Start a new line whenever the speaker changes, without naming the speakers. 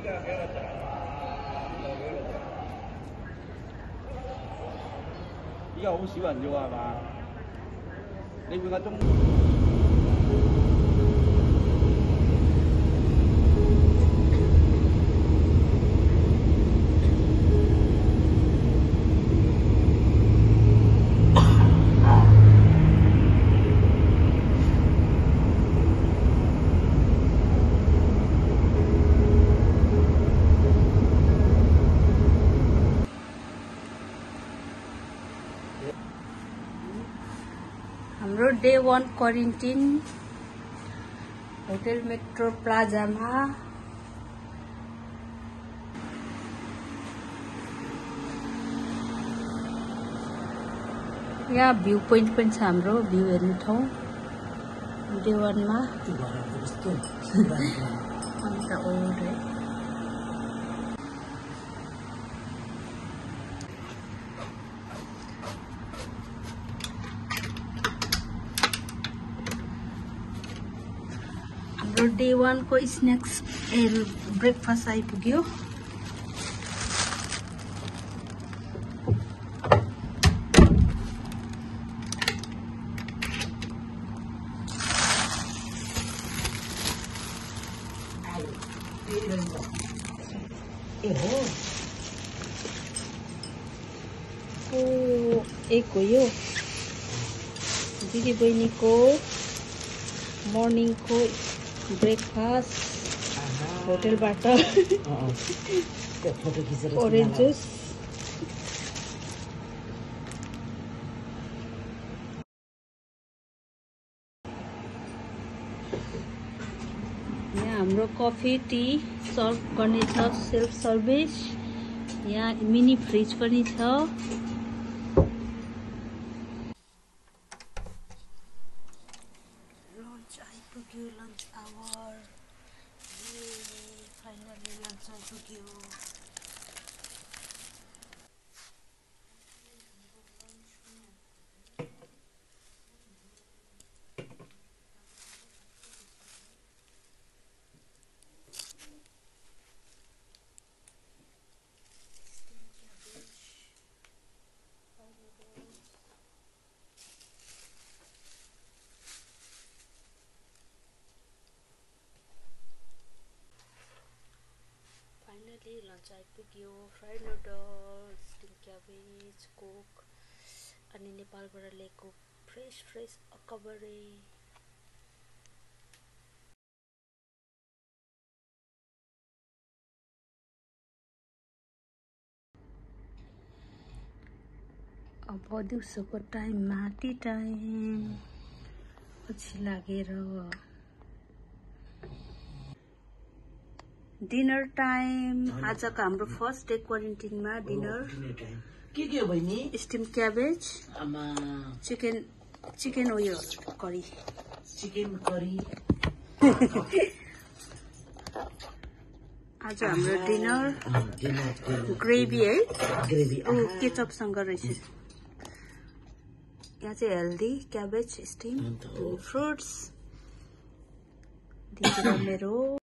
依家好少人啫喎，係嘛？你會間中。
हाम्रो day 1 quarantine hotel metro प्लाजामा यहाँ भ्यू पोइन्ट पनि छ हाम्रो भ्यू हेर्ने ठाउँ डे 1 मा अन्त ओल्ड है हाम्रो डे 1 को स्नैक्स ब्रेकफास्ट आइपुग्यो एक हो यो दिदी बहिनी को मर्निङ को ब्रेकफास्ट होटलबाट ओरेन्ज जुस यहाँ हाम्रो कफी टी सर्भ गर्ने छ सेल्फ सर्भिस यहाँ मिनी फ्रिज पनि छ लन्च आइपुग्यो लन्च आवर फाइनली लन्च आइपुग्यो फाइनली लन्च आइपुग्यो fried noodles steam cabbage coke अनि नेपालबाट ल्याएको फ्रेस अकबरे अब दिउँसोको टाइममा टी टाइम पछि लागेर डिनर टाइम आजको हाम्रो फर्स्ट डे क्वारेन्टाइनमा डिनर
के हो बहिनी
स्टिम क्याबेज
आमा
चिकन उयो करी
चिकन करी
आज हाम्रो डिनर ग्रेभी है
ग्रेभी
केचपसँग रहेछ यहाँ चाहिँ हेल्दी क्याबेज स्टिम फ्रुट्स दिदी मेरो